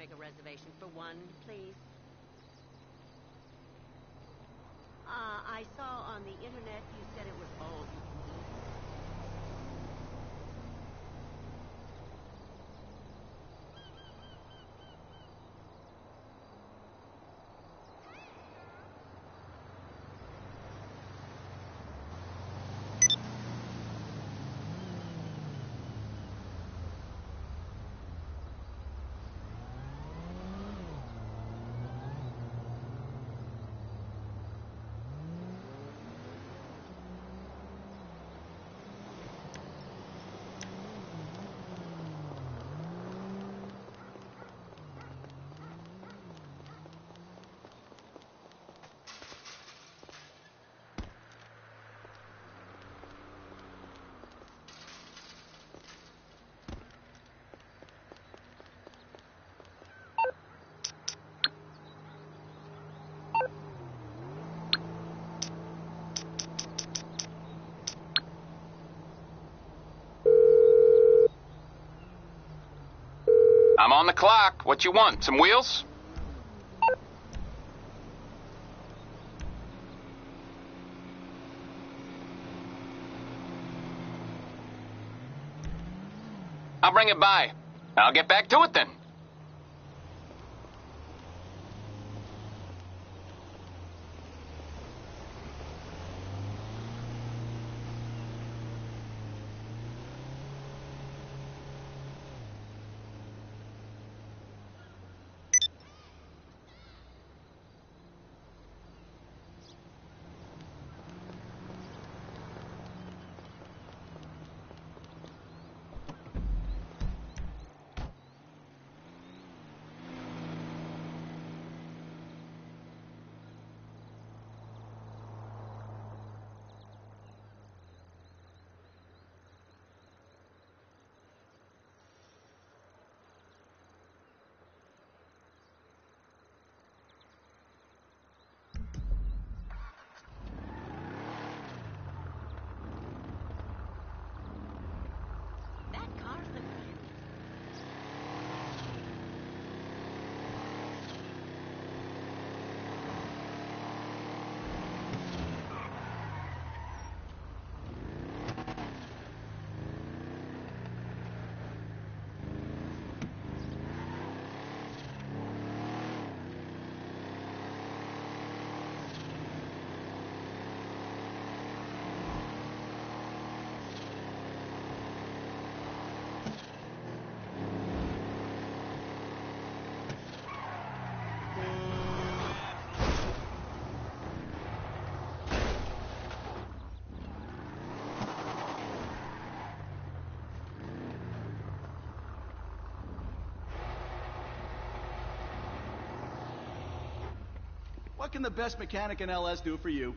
make a reservation for one, please? I saw on the internet you said it was old. I'm on the clock. What you want? Some wheels? I'll bring it by. I'll get back to it then. What can the best mechanic in LS do for you?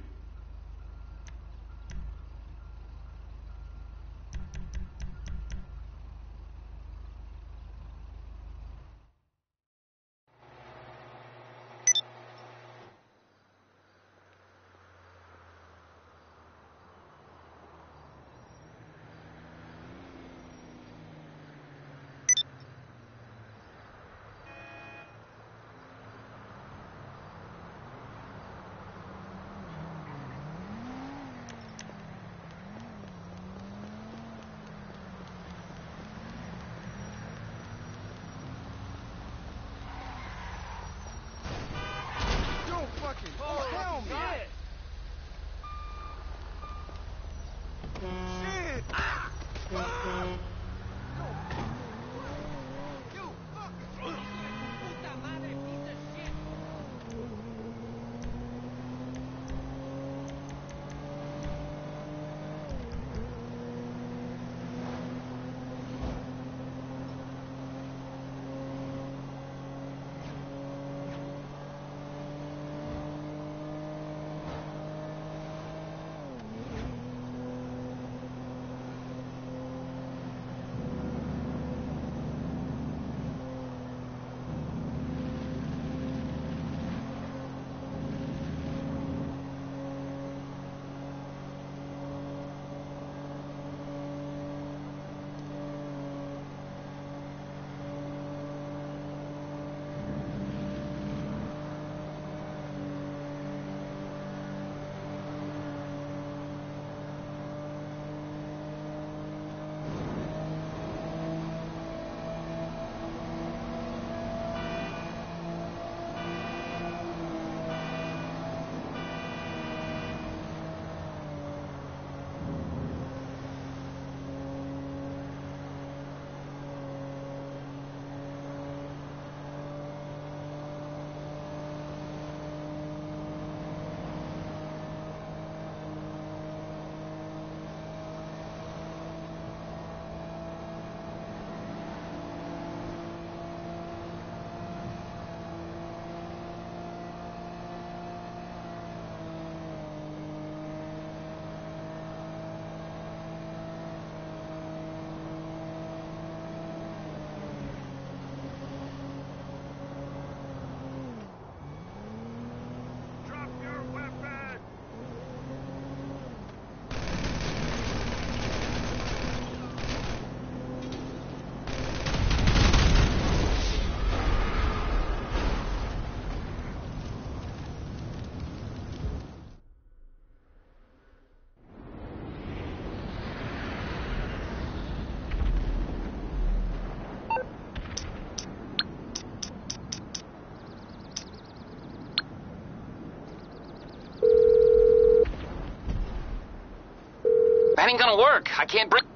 That ain't gonna work. I can't bring...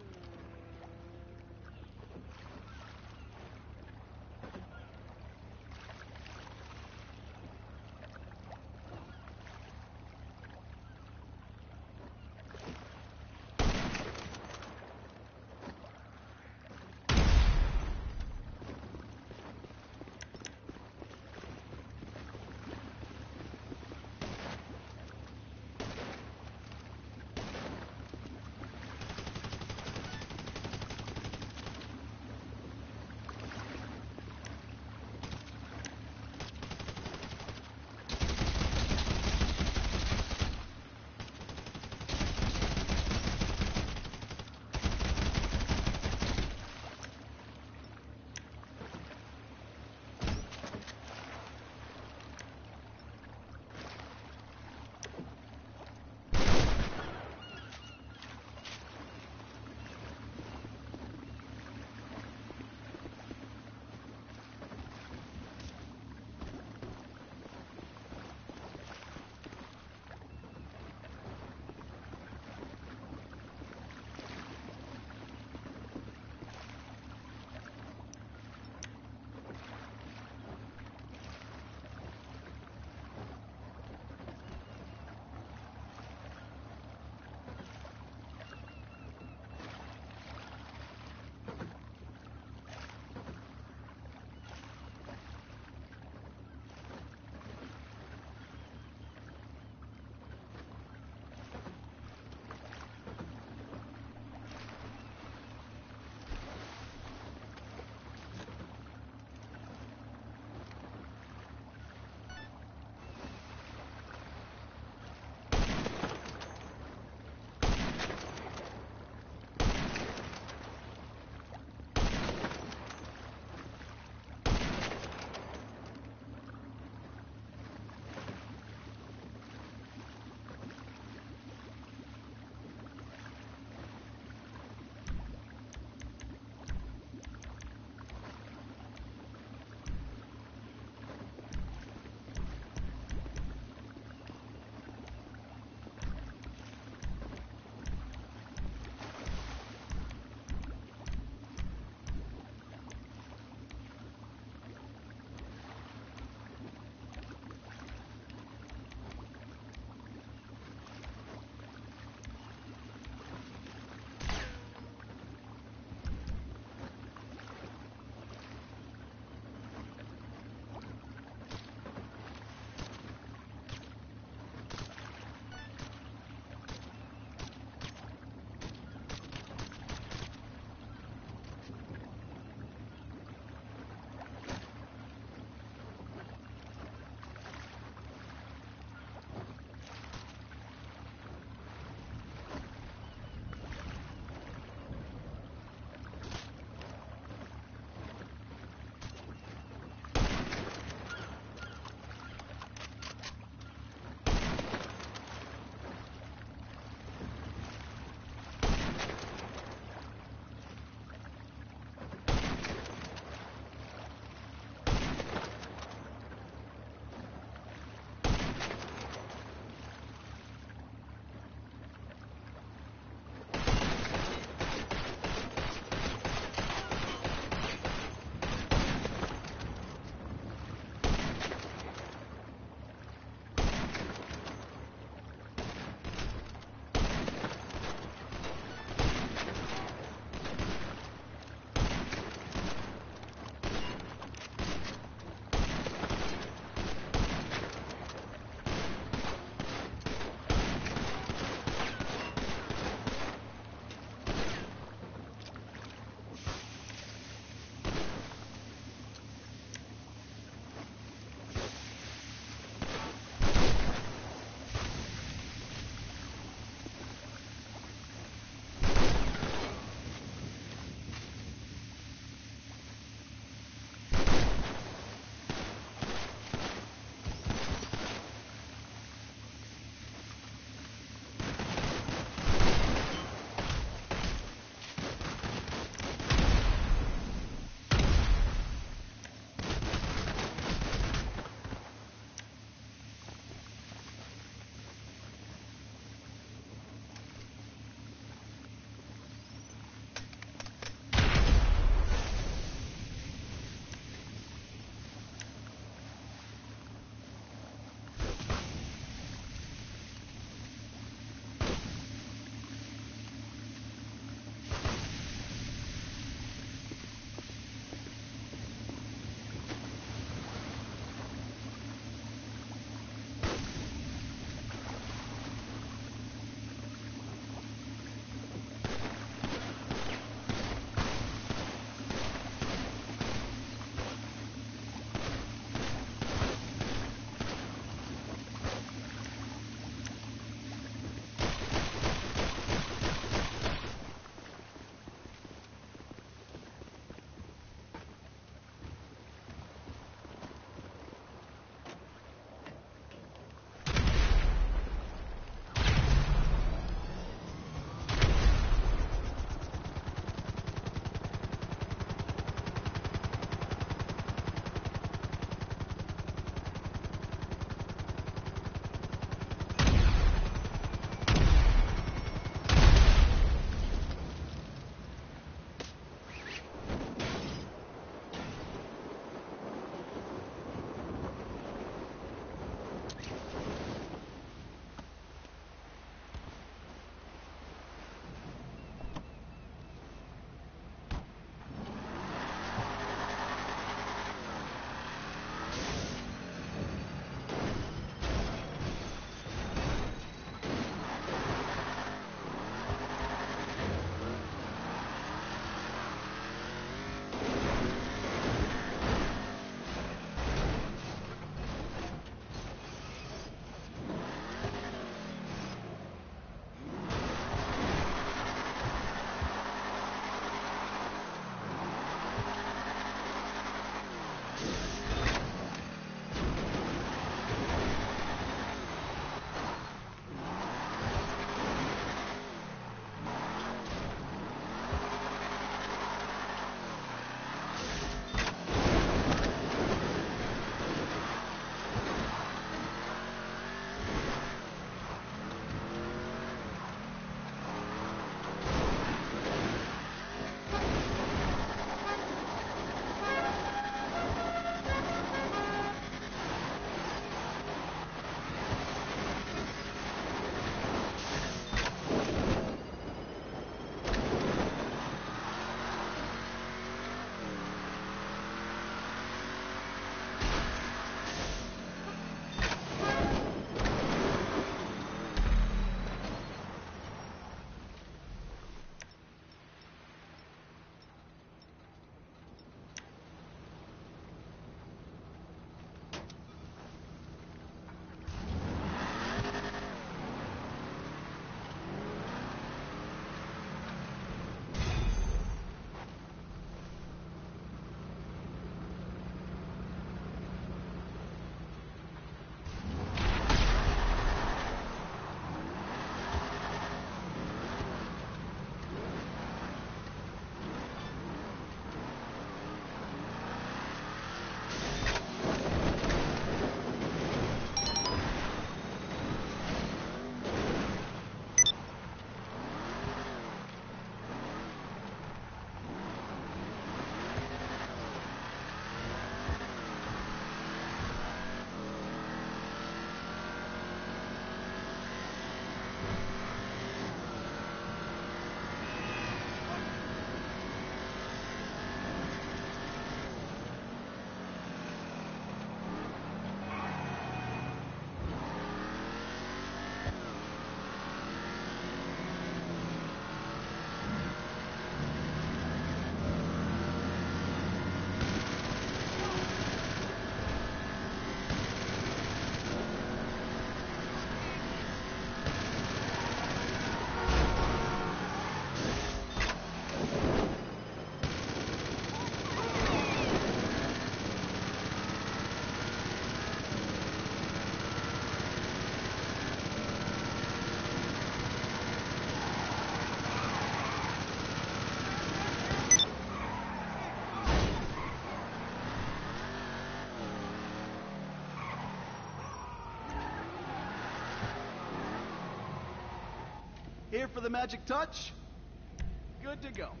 Here for the magic touch? Good to go.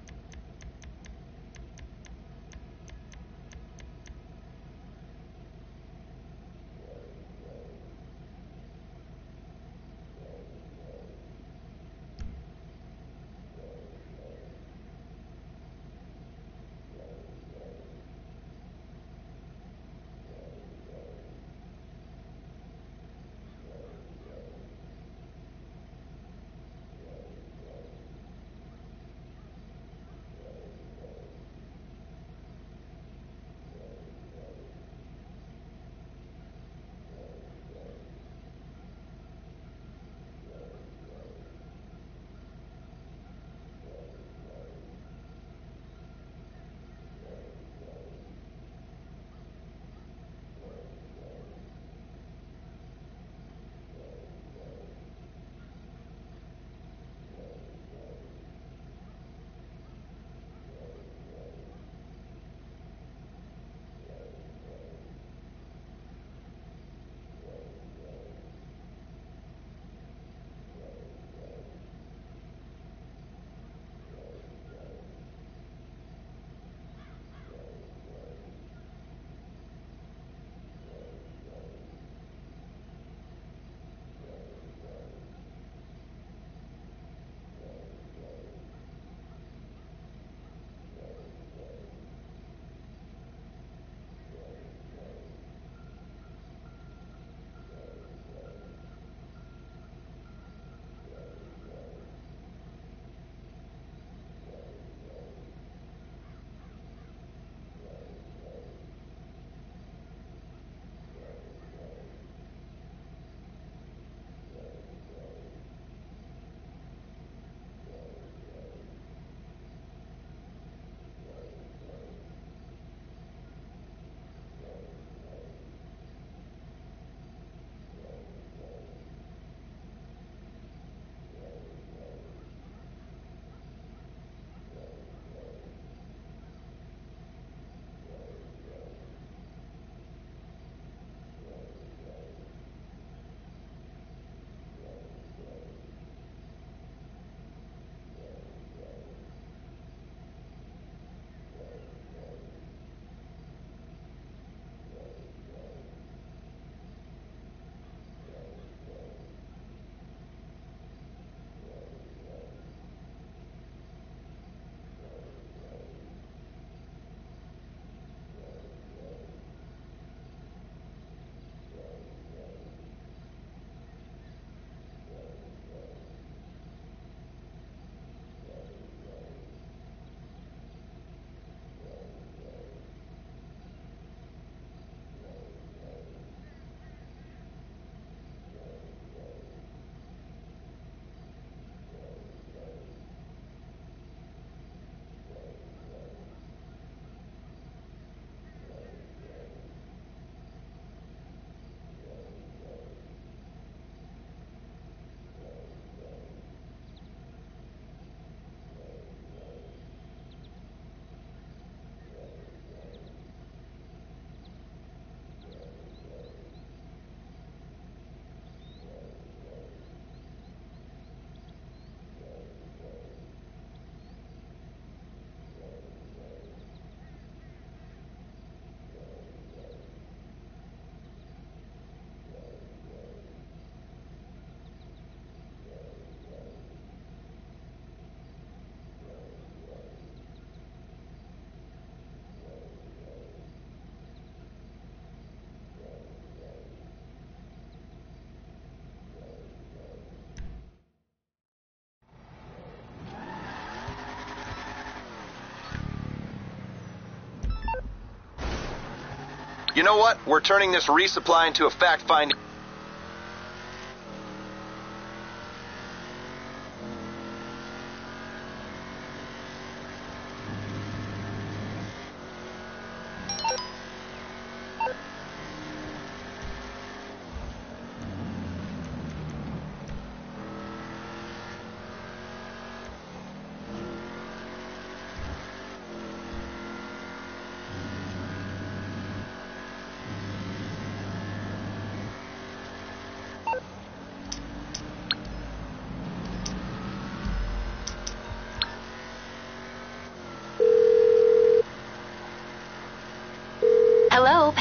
You know what? We're turning this resupply into a fact-finding...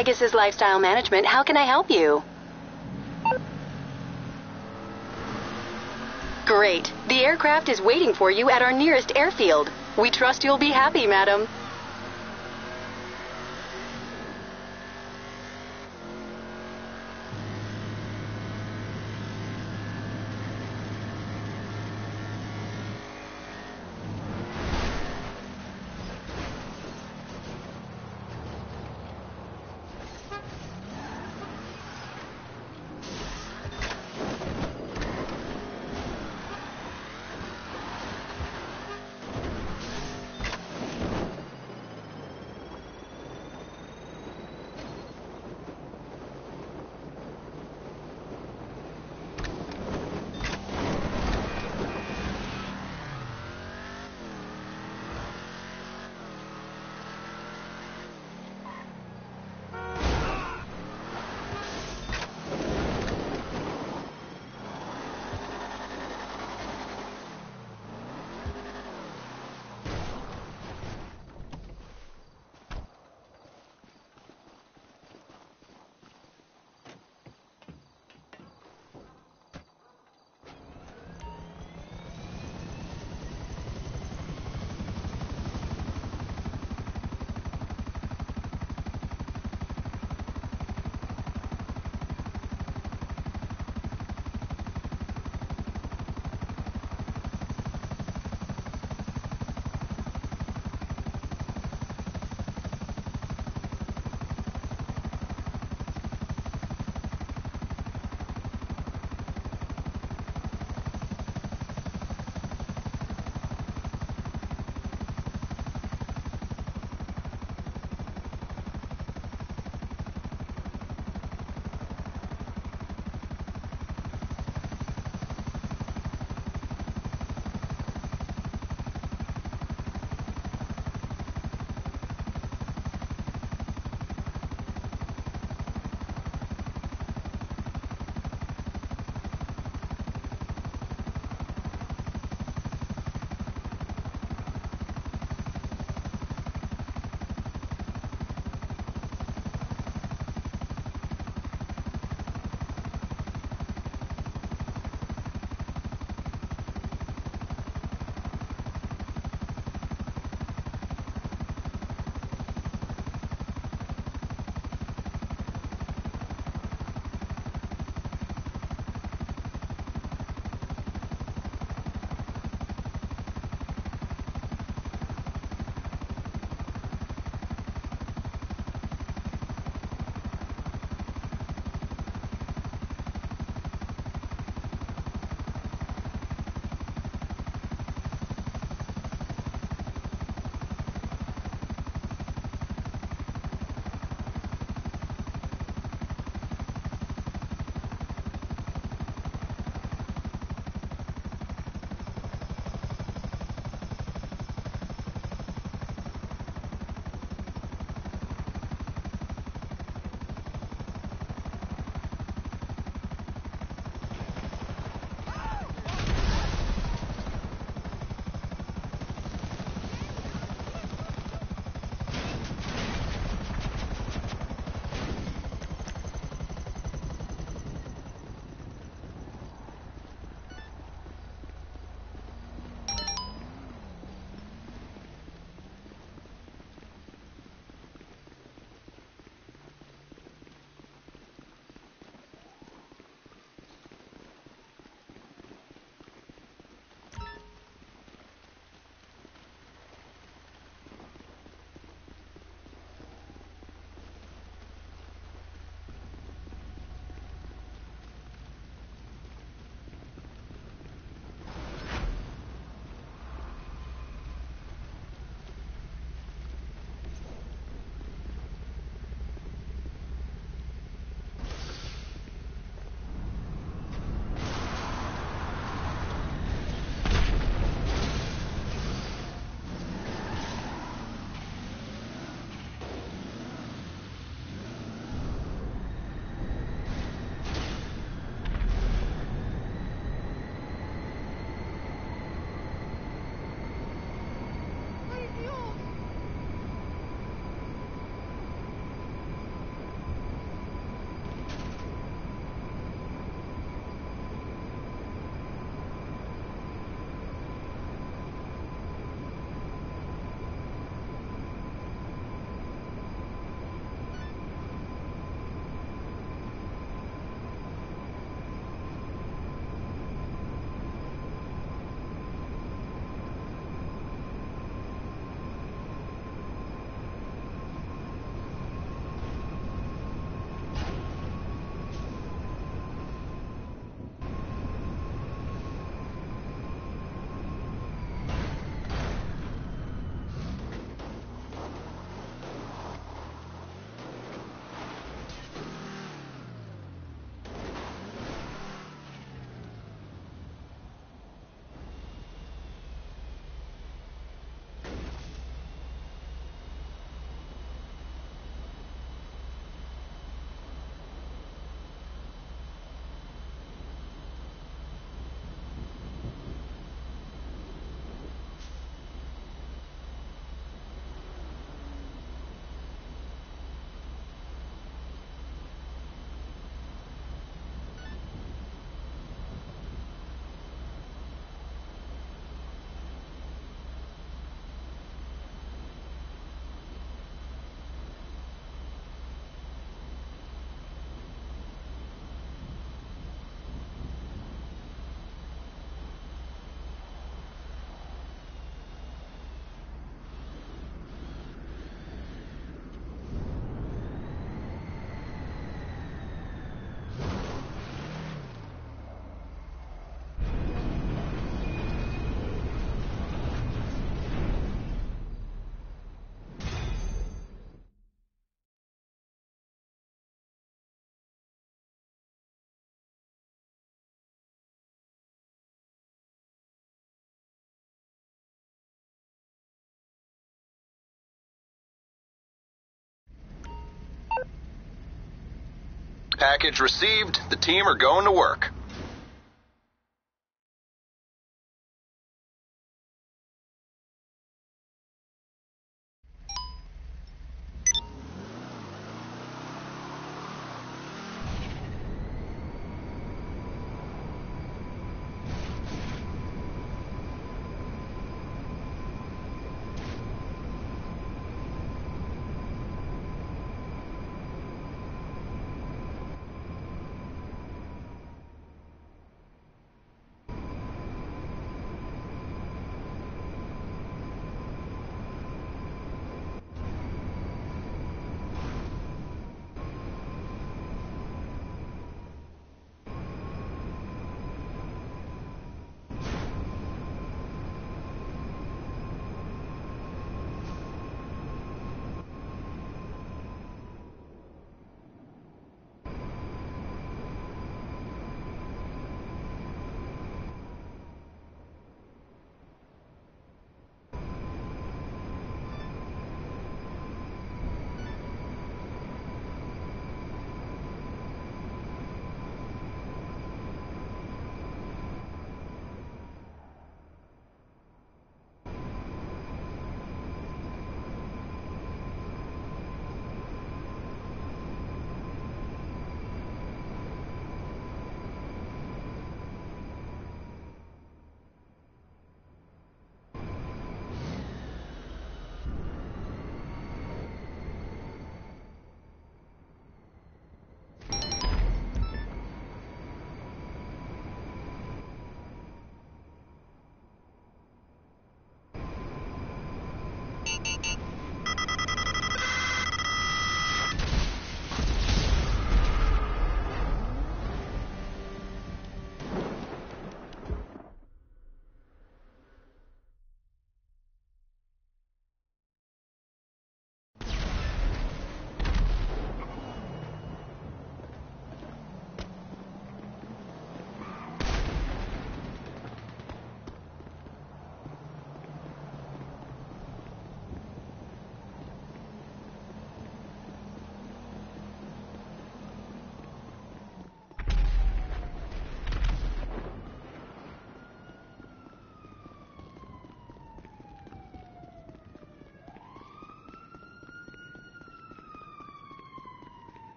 Pegasus Lifestyle Management. How can I help you? Great. The aircraft is waiting for you at our nearest airfield. We trust you'll be happy, madam. Package received. The team are going to work.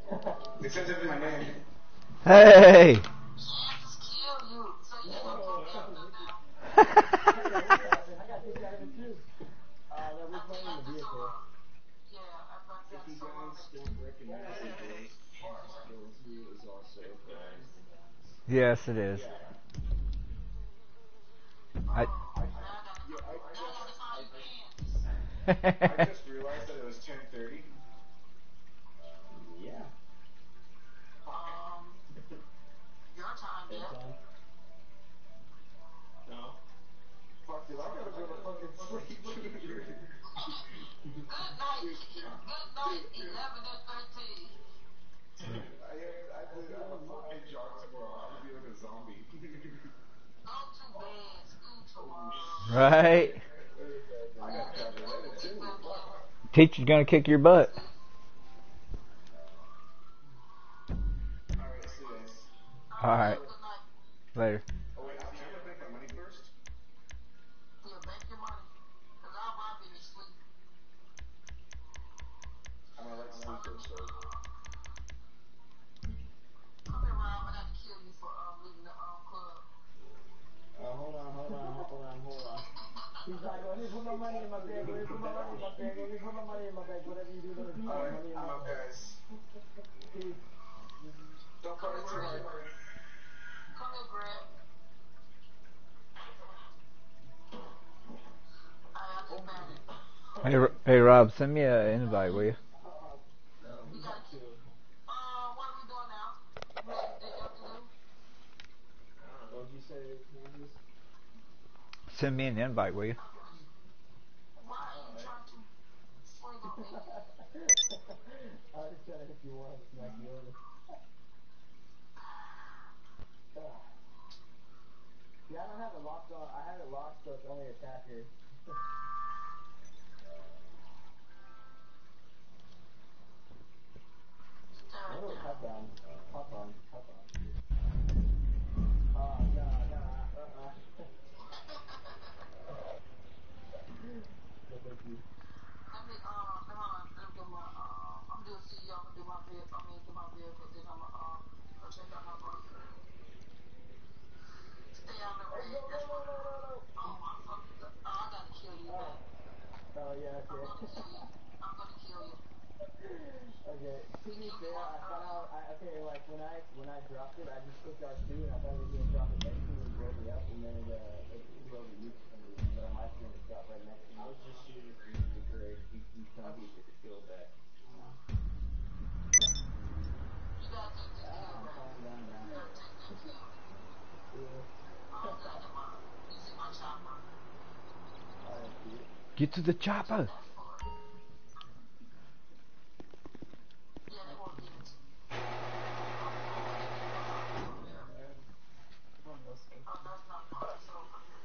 It says it in my name. Hey! Yes, it is. I just realized that it was 10:30. Yeah. Your time, yeah. No. Fuck you, I gotta go to fucking sleep. Good night. Good night, 11 and 13. I have a 4K jog tomorrow. I'm gonna be like a zombie. Go to bed. School tomorrow. Right? I got calculated too. Fuck. Teacher's gonna kick your butt. Alright, see you guys. Alright. Good night. Later. Oh wait, can I make my money first? Yeah, make your money. Cause I'll rob you in your sleep. I mean, I like sleep first, so. Come here, Rob. I got to kill you for leaving the club. Hold on. He's like, let me put my money in my bag, whatever you do, let me put my money in my I'm up, bag. guys. Don't put it too hard. Come here, Greg. I'll get back. Hey, Rob, send me an invite, will you? You got to what are we doing now? What did you have to do? What did you say, Kansas? Send me an invite, will you? Why are you trying to swing on me? I was just trying to hit you once, smack you over. Yeah, I don't have it locked on. I have it locked so it's only attacker. Oh, hop on. Oh, no. No, thank you. Let me, come on, let me do my, I'm doing CEO, I'm gonna do my vehicle, get my vehicle, then I'm gonna, go check out my brother. Stay out of the red, that's what, oh my fucking god, I gotta kill you, man. Oh, yeah, okay. I'm gonna kill you. Okay, to be fair, I thought when I dropped it, I just clicked R2 and I thought it was going to drop it next to me and blow me up, and then it blowed me for some reason, but I'm actually going to drop right next to me. I was just shooting reasonably great. You tell me if it feels back. You gotta take this kill, man. You gotta take that kill. I'm gonna get you see my chopper? Get to the chopper. Yeah, they won't give it to me. Oh, that's not part, it's over here.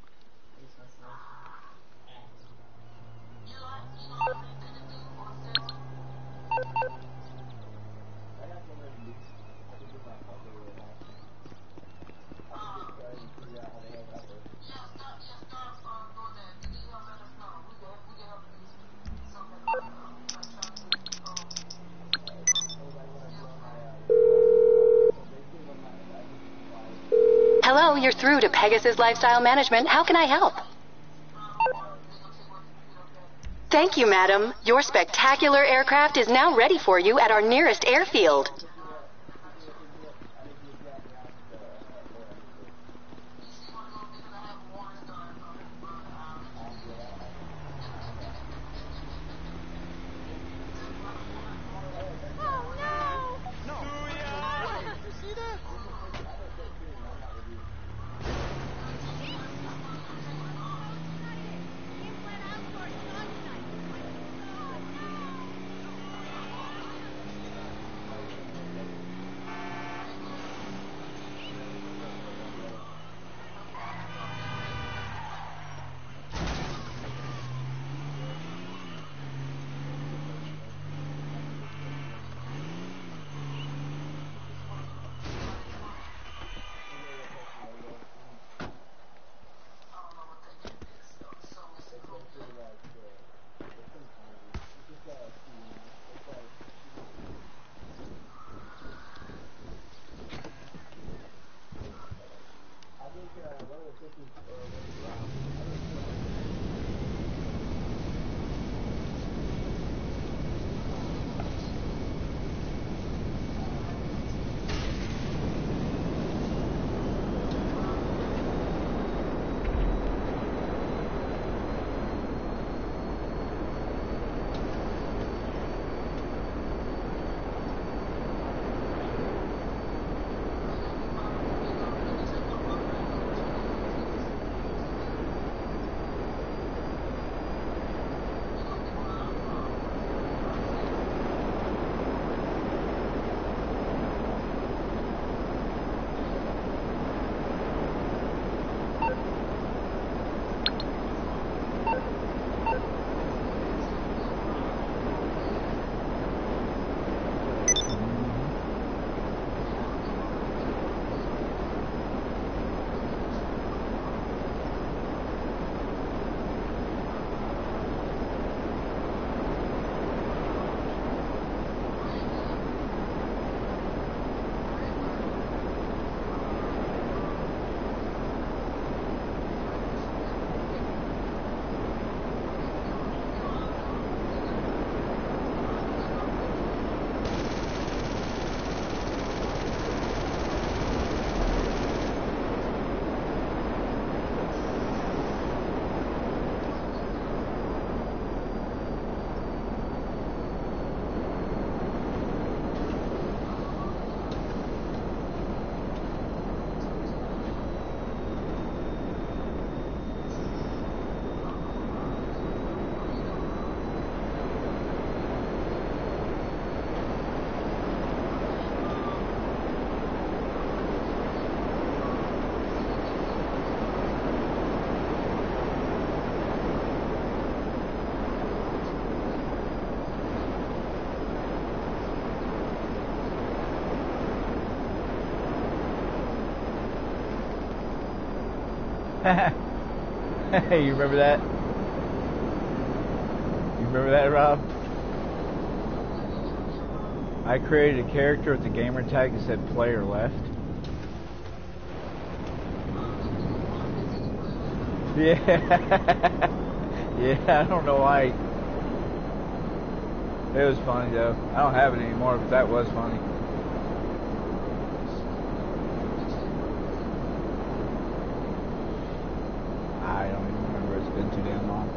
You don't have anything to do or say? I got something to do. I can do my puzzle right now. I can get started and figure out how the hell that works. Yeah, start doing that. You need help, let us know. We can help you something like trying to Hello, you're through to Pegasus Lifestyle Management. How can I help? Thank you, madam. Your spectacular aircraft is now ready for you at our nearest airfield. Hey, you remember that? You remember that, Rob? I created a character with the gamer tag that said player left. Yeah. Yeah, I don't know why. It was funny though. I don't have it anymore, but that was funny. I don't even remember. It's been too damn long.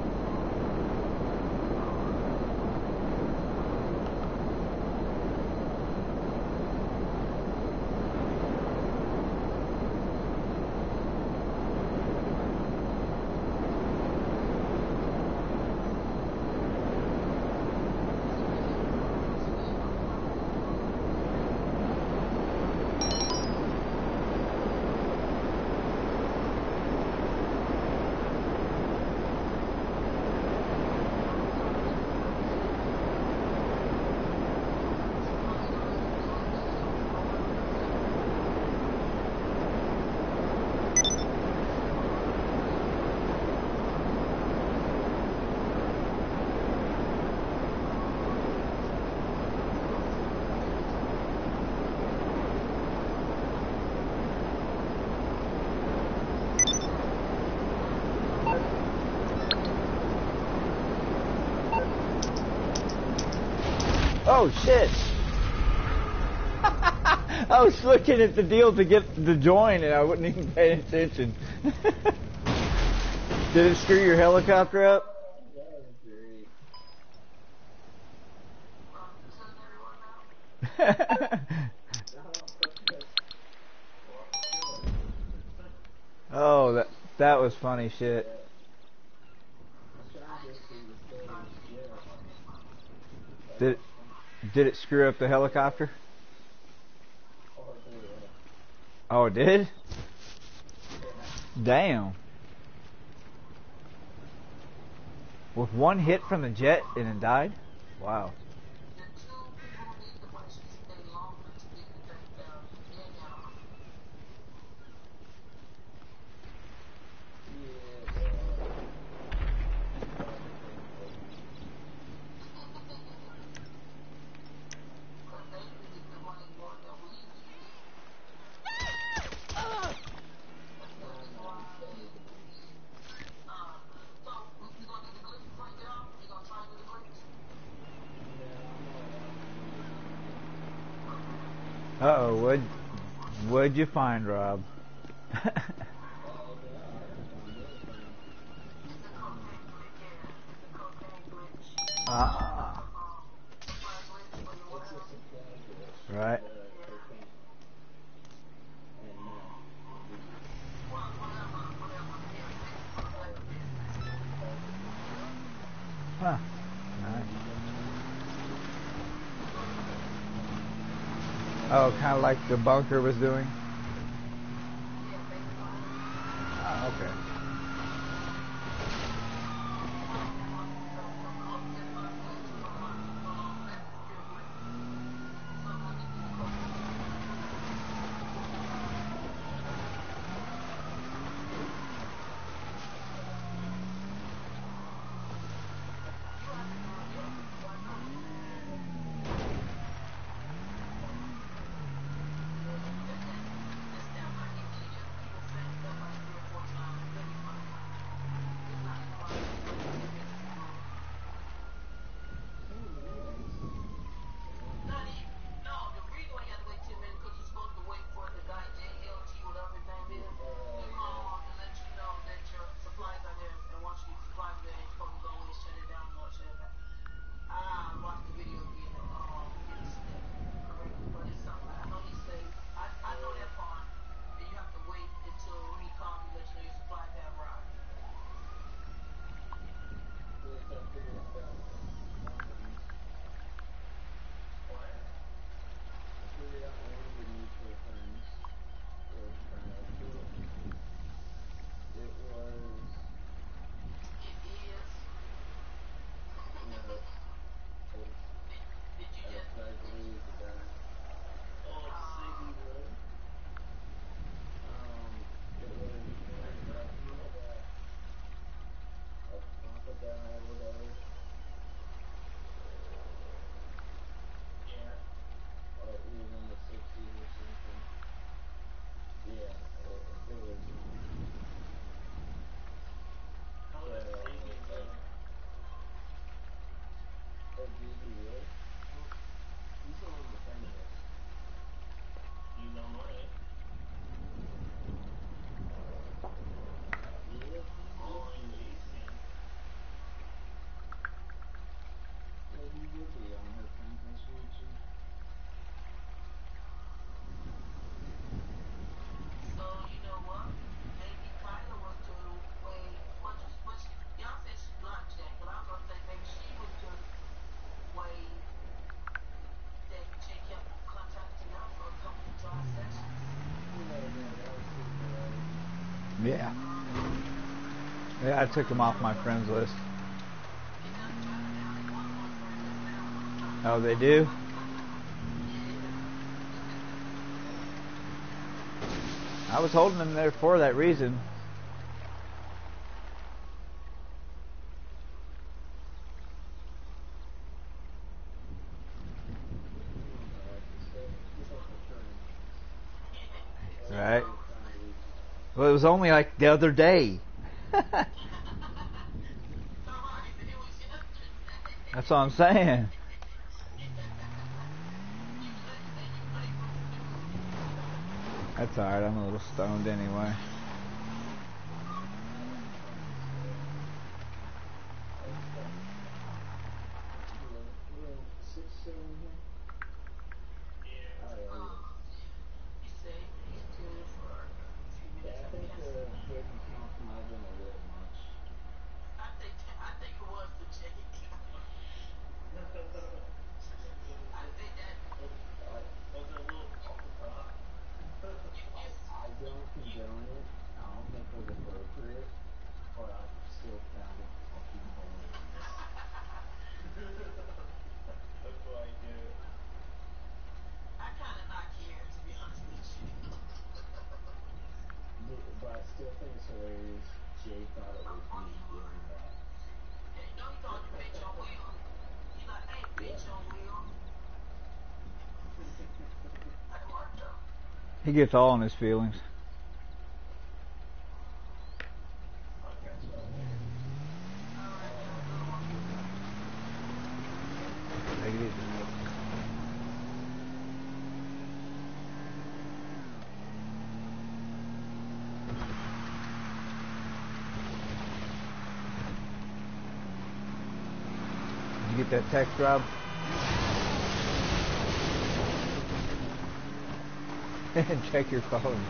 Oh shit! I was looking at the deal to get the join and I wasn't even paying attention. Did it screw your helicopter up? Oh, that was funny shit. Did it screw up the helicopter? Oh, it did? Damn. With one hit from the jet and it died? Wow. Uh-oh, what'd you find, Rob? Right. Huh. Nice. Oh, kind of like the bunker was doing? Oh, okay. Yeah. Yeah, I took him off my friends list. Oh, they do? I was holding him there for that reason. Right. Well, it was only like the other day. That's what I'm saying. That's alright, I'm a little stoned anyway. I don't condone it. I don't think it was appropriate, but I still found it fucking hilarious. That's why I do it. I kind of not care, to be honest with you. But I still think it's hilarious. Jay thought it was me doing that. Hey, no, he called you bitch on Will. He's like, hey, bitch on Will. That worked though. He gets all in his feelings. Take it easy. Did you get that text, Rob? Check your phone.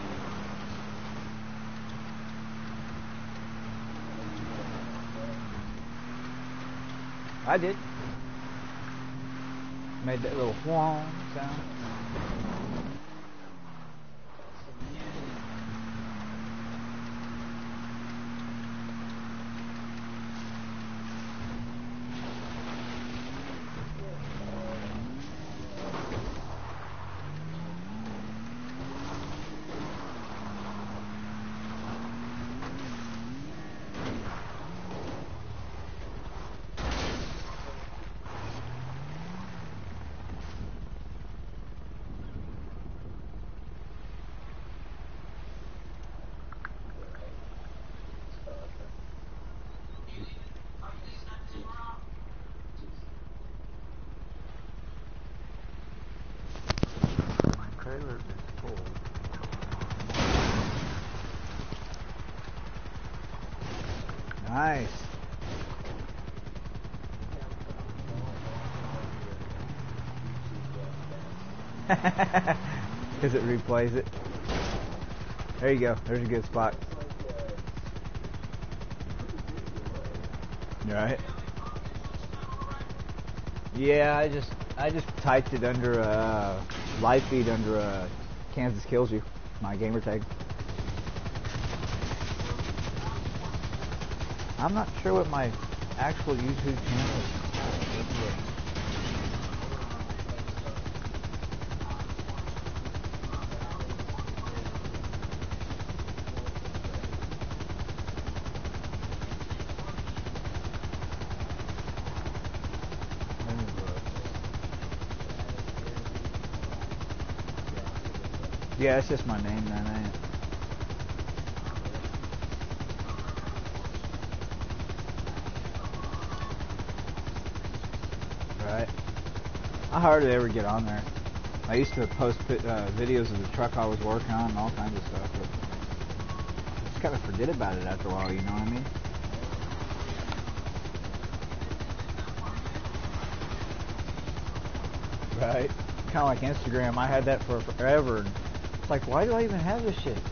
I did. Made that little whong sound. Trailer is full. Nice. Because it replays it. There you go. There's a good spot. You right? Yeah, I just typed it under live feed under Kansas Kills You, my gamer tag. I'm not sure what my actual YouTube channel is. Yeah, it's just my name then, ain't it? Right. I hardly ever get on there. I used to post videos of the truck I was working on and all kinds of stuff, but just kind of forget about it after a while, you know what I mean? Right. Kind of like Instagram. I had that for forever. And it's like, why do I even have this shit?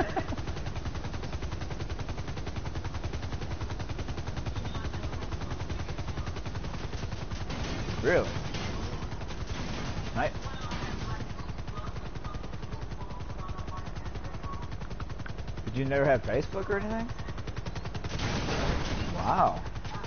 Really? Right. Did Did you never have Facebook or anything? Wow.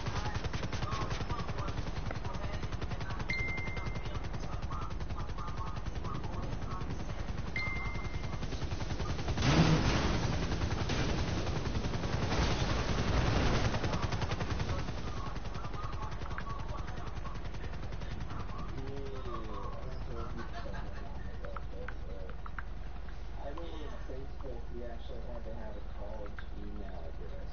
I mean, Facebook, you actually had to have a college email address.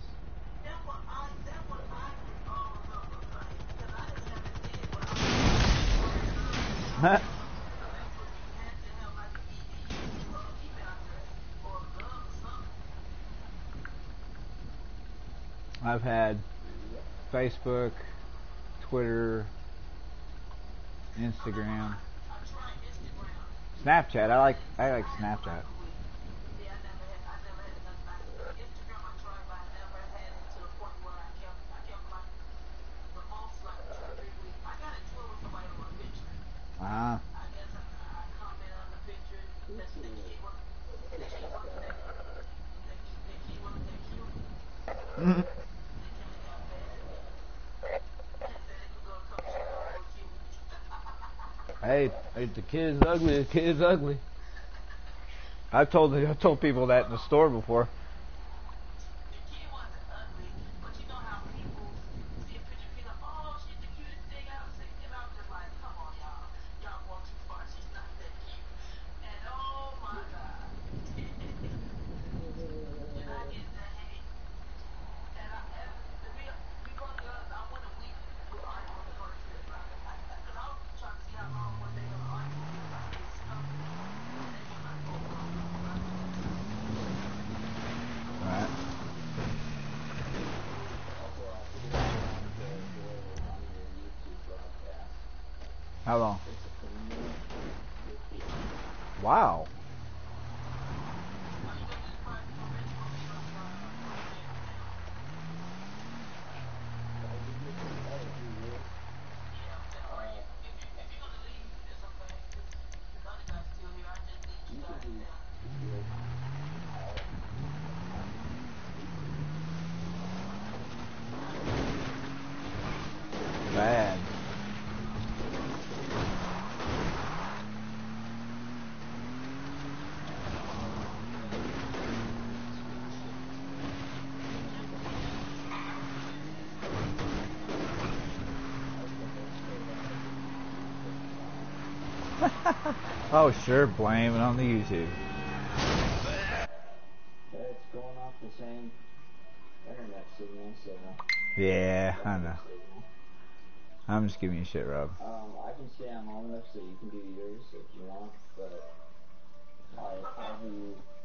I've had Facebook, Twitter, Instagram, Snapchat. I like Snapchat. Uh-huh. Hey, the kid's ugly. The kid's ugly. I've told people that in the store before. Right. How long? Wow. Bad. Oh, sure, blame it on the YouTube. It's going off the same internet signal, so... Yeah, I know. I'm just giving you shit, Rob. I can stay on long enough so you can do yours if you want, but I'll have you